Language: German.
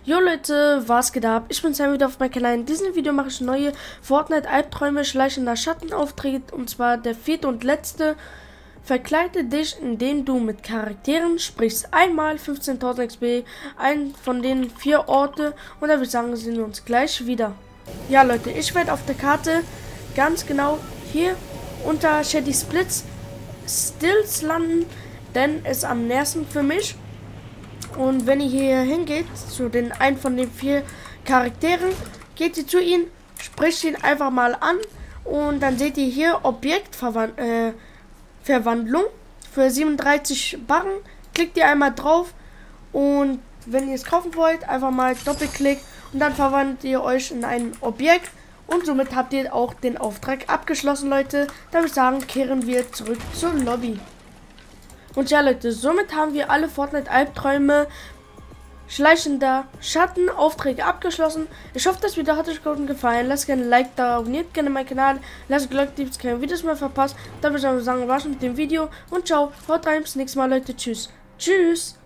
Jo Leute, was geht ab? Ich bin Sam wieder auf meinem Kanal. In diesem Video mache ich neue Fortnite-Albträume schleichender Schattenaufträge, und zwar der vierte und letzte. Verkleide dich, indem du mit Charakteren sprichst. Einmal 15.000 XP, einen von den 4 Orte, und dann würde ich sagen, sehen wir uns gleich wieder. Ja Leute, ich werde auf der Karte ganz genau hier unter Shady Splits Stills landen, denn es ist am nächsten für mich. Und wenn ihr hier hingeht, zu den einen von den 4 Charakteren, geht ihr zu ihnen, spricht ihn einfach mal an und dann seht ihr hier Objektverwandlung für 37 Barren. Klickt ihr einmal drauf und wenn ihr es kaufen wollt, einfach mal Doppelklick und dann verwandelt ihr euch in ein Objekt und somit habt ihr auch den Auftrag abgeschlossen, Leute. Da würde ich sagen, kehren wir zurück zur Lobby. Und ja Leute, somit haben wir alle Fortnite-Albträume schleichender Schattenaufträge abgeschlossen. Ich hoffe, das Video hat euch gefallen. Lasst gerne ein Like da, abonniert gerne meinen Kanal, lasst Glück, dass ihr keine Videos mehr verpasst. Dann würde ich sagen, war's mit dem Video und ciao, haut rein, bis nächstes Mal Leute, tschüss. Tschüss.